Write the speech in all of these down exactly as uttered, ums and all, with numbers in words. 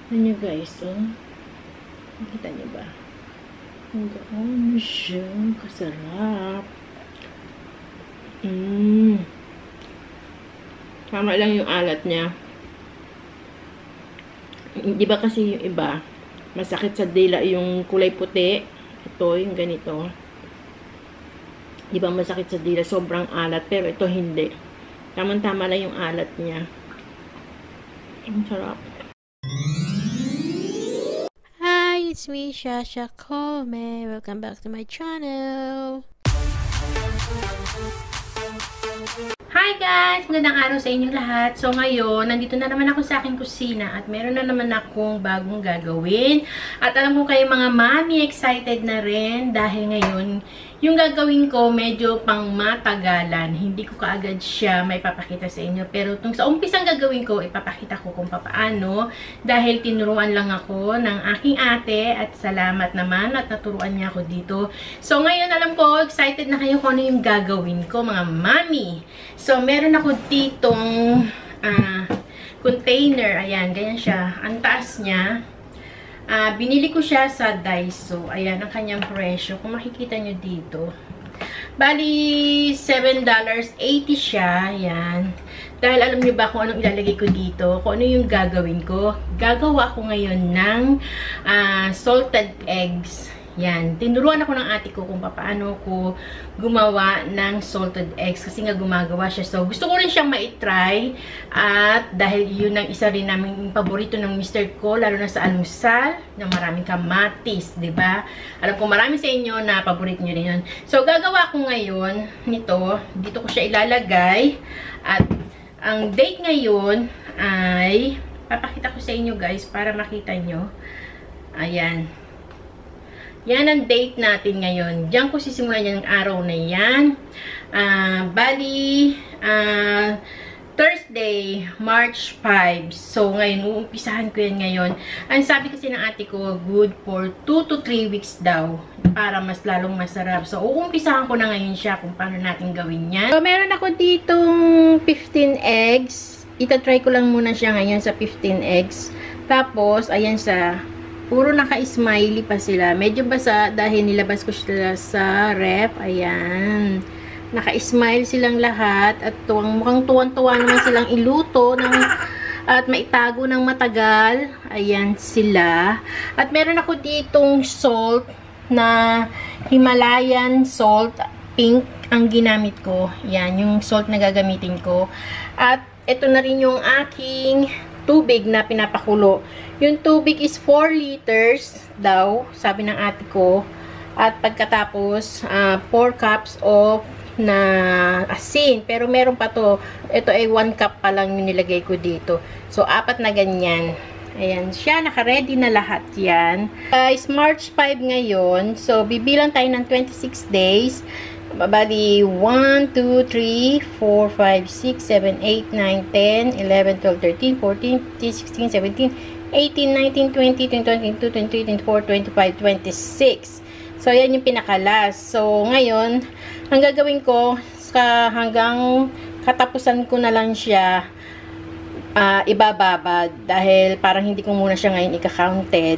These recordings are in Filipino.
Ano guys, oh. Nakita niyo ba? Ang gaano siya. Kasarap. Mmm. Tama lang yung alat niya. Di ba kasi yung iba, masakit sa dila yung kulay puti. Ito, yung ganito. Di ba masakit sa dila? Sobrang alat. Pero ito hindi. Tamang-tama lang yung alat niya. Ang sarap. Hi, it's me, ShaSha Kolme. Welcome back to my channel. Hi guys! Magandang araw sa inyong lahat. So ngayon, nandito na naman ako sa aking kusina at meron na naman akong bagong gagawin. At alam ko kayo mga mami, excited na rin dahil ngayon, yung gagawin ko medyo pang matagalan. Hindi ko kaagad siya may papakita sa inyo. Pero tung sa umpisang gagawin ko, ipapakita ko kung papaano. Dahil tinuruan lang ako ng aking ate at salamat naman at naturuan niya ako dito. So ngayon, alam ko, excited na kayo kung ano yung gagawin ko, mga mami. So meron ako ditong uh, container. Ayan, ganyan siya. Ang taas niya. Uh, binili ko siya sa Daiso. Ayan, ang kanyang presyo. Kung makikita nyo dito. Bali, seven dollars and eighty cents siya. Ayan. Dahil alam nyo ba kung anong ilalagay ko dito? Kung ano yung gagawin ko? Gagawa ko ngayon ng uh, salted eggs. Yan. Tinuruan ako ng ate ko kung paano ko gumawa ng salted eggs. Kasi nga gumagawa siya. So, gusto ko rin siyang ma-try. At dahil yun ang isa rin namin paborito ng mister ko, lalo na sa almusal, na maraming kamatis, ba diba? Alam ko marami sa inyo na paborito nyo rin yun. So, gagawa ko ngayon nito. Dito ko siya ilalagay. At ang date ngayon ay, papakita ko sa inyo guys para makita nyo. Ayan. Yan ang date natin ngayon. Diyan ko sisimulan yung araw na yan. Uh, bali, uh, Thursday, March five. So, ngayon, uumpisahan ko yan ngayon. Ang sabi kasi ng ate ko, good for two to three weeks daw. Para mas lalong masarap. So, uumpisahan ko na ngayon siya kung paano natin gawin yan. So, meron ako ditong fifteen eggs. Itatry ko lang muna siya ngayon sa fifteen eggs. Tapos, ayan sa... Puro naka-smiley pa sila. Medyo basa dahil nilabas ko sila sa ref. Ayan. Naka-smile silang lahat. At tuwang, mukhang tuwan-tuwa naman silang iluto ng, at maitago ng matagal. Ayan sila. At meron ako ditong salt na Himalayan salt. Pink ang ginamit ko. Ayan. Yung salt na gagamitin ko. At ito na rin yung aking tubig na pinapakulo. Yung tubig is four liters daw, sabi ng ate ko. At pagkatapos, uh, four cups of na asin. Pero meron pa to. Ito ay one cup pa lang yung nilagay ko dito. So, apat na ganyan. Ayan siya. Naka-ready na lahat yan. Uh, is March five ngayon. So, bibilang tayo ng twenty-six days. Bali, one, two, three, four, five, six, seven, eight, nine, ten, eleven, twelve, thirteen, fourteen, fifteen, sixteen, seventeen, eighteen, nineteen, twenty, twenty-one, twenty-two, twenty-three, twenty-four, twenty-five, twenty-six. So, yan yung pinakalas. So, ngayon, ang gagawin ko, hanggang katapusan ko na lang siya uh, ibababad. Dahil parang hindi ko muna siya ngayon ika-counted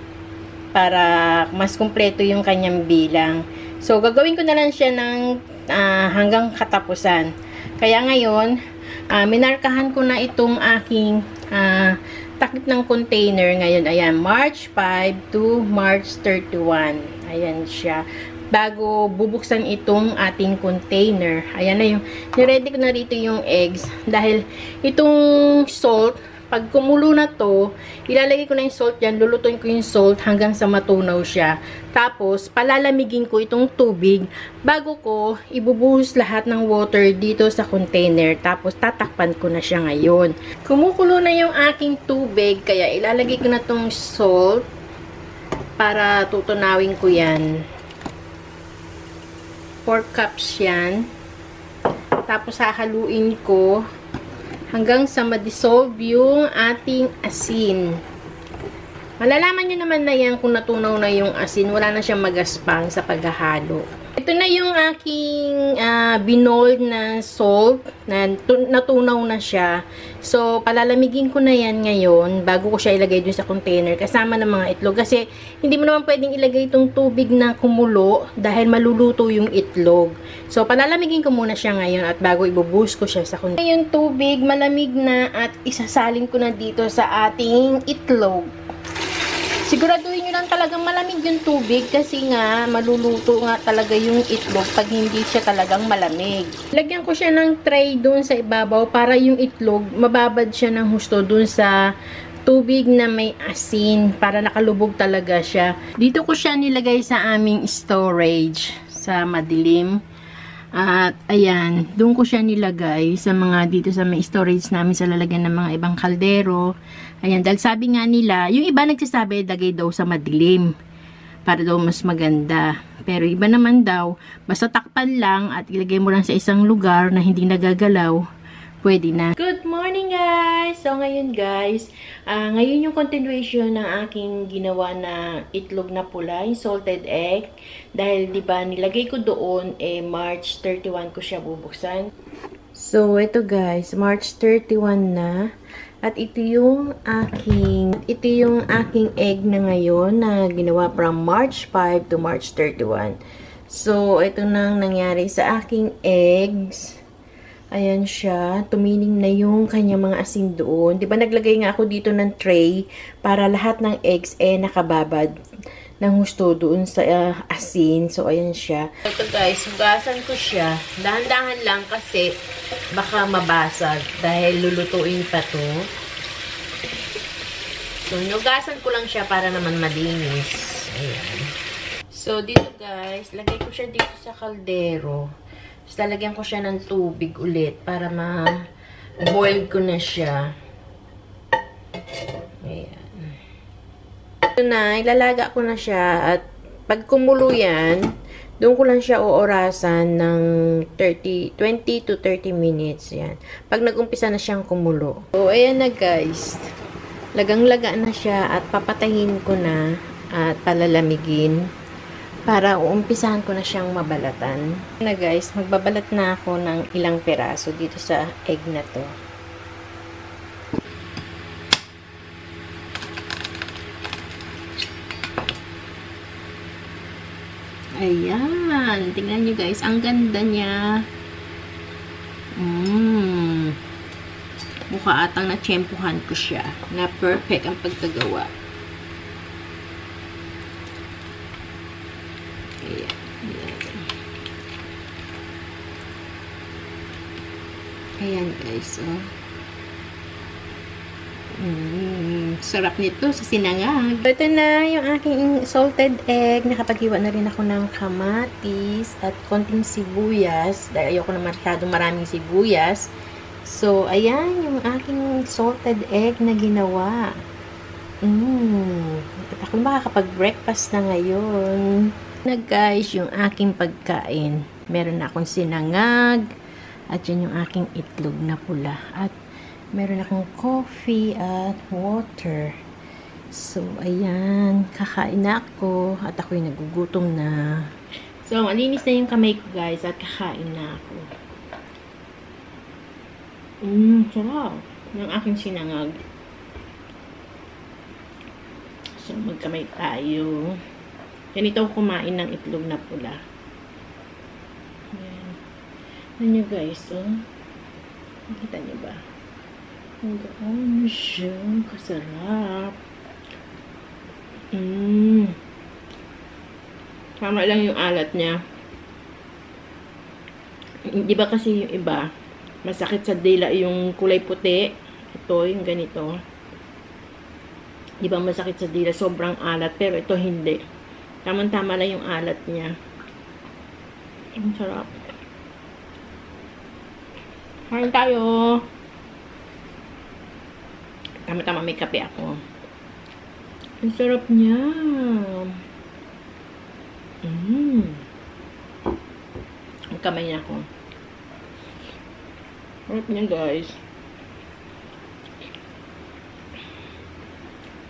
para mas kumpleto yung kanyang bilang. So, gagawin ko na lang siya ng uh, hanggang katapusan. Kaya ngayon, uh, minarkahan ko na itong aking uh, takip ng container ngayon. Ayan, March five to March thirty-one. Ayan siya. Bago bubuksan itong ating container. Ayan na yung, niready ko na rito yung eggs. Dahil itong salt, pag kumulo na to, ilalagay ko na yung salt dyan, lulutuin ko yung salt hanggang sa matunaw siya. Tapos, palalamigin ko itong tubig bago ko ibubuhos lahat ng water dito sa container. Tapos, tatakpan ko na siya ngayon. Kumukulo na yung aking tubig, kaya ilalagay ko na tong salt para tutunawin ko yan. four cups yan. Tapos, hahaluin ko hanggang sa ma-dissolve yung ating asin. Malalaman nyo naman na yan kung natunaw na yung asin. Wala na siyang magaspang sa paghahalo. Ito na yung aking uh, binold na salt. Na, natunaw na siya. So, palalamigin ko na yan ngayon bago ko siya ilagay dun sa container kasama ng mga itlog. Kasi, hindi mo naman pwedeng ilagay itong tubig na kumulo dahil maluluto yung itlog. So, palalamigin ko muna siya ngayon at bago ibubuhos ko siya sa container. Yung tubig, malamig na at isasalin ko na dito sa ating itlog. Siguraduhin nyo lang talagang malamig yung tubig kasi nga maluluto nga talaga yung itlog pag hindi siya talagang malamig. Lagyan ko siya ng tray dun sa ibabaw para yung itlog mababad siya ng husto dun sa tubig na may asin para nakalubog talaga siya. Dito ko siya nilagay sa aming storage sa madilim. At ayan, doon ko siya nilagay sa mga dito sa may storage namin sa lalagyan ng mga ibang kaldero. Ayan, dahil sabi nga nila, yung iba nagsasabi, lagay daw sa madilim para daw mas maganda. Pero iba naman daw, basta takpan lang at ilagay mo lang sa isang lugar na hindi nagagalaw, pwede na. Good morning guys! So ngayon guys, uh, ngayon yung continuation ng aking ginawa na itlog na pula, yung salted egg. Dahil di ba nilagay ko doon, eh March thirty-one ko siya bubuksan. So ito guys, March thirty-one na. At ito yung aking, ito yung aking egg na ngayon na ginawa from March five to March thirty-one. So ito nang nangyari sa aking eggs. Ayan siya, tumining na yung kanyang mga asin doon. Diba naglagay nga ako dito ng tray para lahat ng eggs eh nakababad ng husto doon sa uh, asin. So ayan siya. Ito guys, hugasan ko siya. Dahan-dahan lang kasi baka mabasag dahil lulutuin pa to. So hugasan ko lang siya para naman malinis. Ayan. So dito guys, lagay ko siya dito sa kaldero. Tapos lalagyan ko siya ng tubig ulit para ma-boil ko na siya. Ayan. Ito na, ilalaga ko na siya at pag kumulo yan, doon ko lang siya uorasan ng thirty, twenty to thirty minutes. Yan. Pag nag-umpisa na siyang kumulo. So, ayan na guys. Lagang-laga na siya at papatayin ko na at palalamigin para uumpisahan ko na siyang mabalatan. Na guys, magbabalat na ako ng ilang peraso dito sa egg na to. Ayan, tingnan nyo guys, ang ganda niya. Mmm. Mukha atang na-tsempuhan ko siya. Na perfect ang pagkagawa. Ayan. Ayan guys, oh. Mm, sarap nito sa sinangag. Ito na yung aking salted egg. Nakapaghiwa na rin ako ng kamatis at konting sibuyas. Dahil ayoko na masyadong maraming sibuyas. So, ayan yung aking salted egg na ginawa. Mmm. At ako makakapag-breakfast na ngayon. Na guys, yung aking pagkain. Meron na akong sinangag. At yun yung aking itlog na pula. At meron akong coffee at water. So, ayan. Kakain na ako. At ako'y nagugutom na. So, malinis na yung kamay ko guys. At kakain na ako. Mmm, sarap. Yung aking sinangag. So, magkamay tayo. Ganito ako kumain ng itlog na pula. Ayan. Ayan nyo guys, oh. Nakita nyo ba? Ang gaano siya. Kasarap. Mmm. Tama lang yung alat niya. Di ba kasi yung iba, masakit sa dila yung kulay puti. Ito, yung ganito. Di ba masakit sa dila? Sobrang alat. Pero ito hindi. Tamang-tama lang yung alat niya. Ang sarap. Kain tayo. Tama-tama may kape ako. Ang sarap niya. Mmm. Ang kamay niya ako. Sarap niya guys.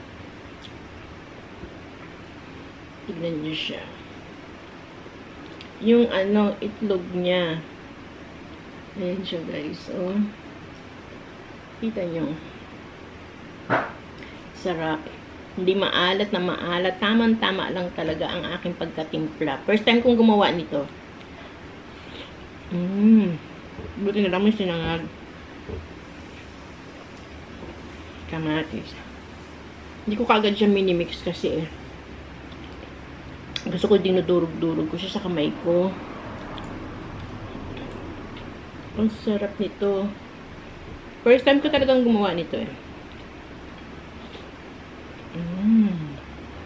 Tignan niyo siya. yung ano, itlog niya. Ayan siya guys. Oh. Kita nyo. Sarap. Hindi maalat na maalat. Tamang-tama lang talaga ang aking pagkatimpla. First time kong gumawa nito. Mmm. Buti na lang may sinangag. Kamatis. Hindi ko kagad siya minimix kasi eh. Gusto ko dinudurog-durog ko siya sa kamay ko. Ang sarap nito. First time ko talagang gumawa nito eh. Mm.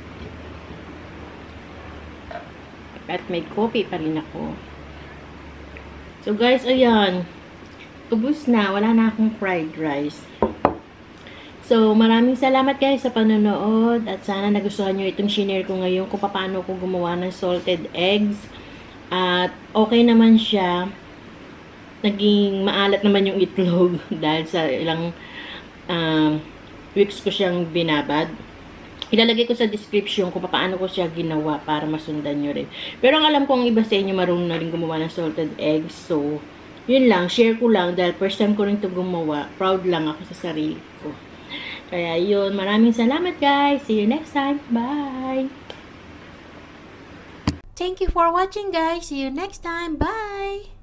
At may coffee pa rin ako. So guys, ayan. Ubus na. Wala na akong fried rice. So, maraming salamat guys sa panonood. At sana nagustuhan nyo itong shinare ko ngayon kung paano ko gumawa ng salted eggs. At okay naman siya. Naging maalat naman yung itlog dahil sa ilang um, weeks ko siyang binabad. Ilalagay ko sa description kung paano ko siya ginawa para masundan nyo rin. Pero ang alam ko ang iba sa inyo marunong na rin gumawa ng salted eggs. So, yun lang. Share ko lang dahil first time ko rin ito gumawa. Proud lang ako sa sarili ko. Kaya yun. Maraming salamat guys. See you next time. Bye! Thank you for watching guys. See you next time. Bye!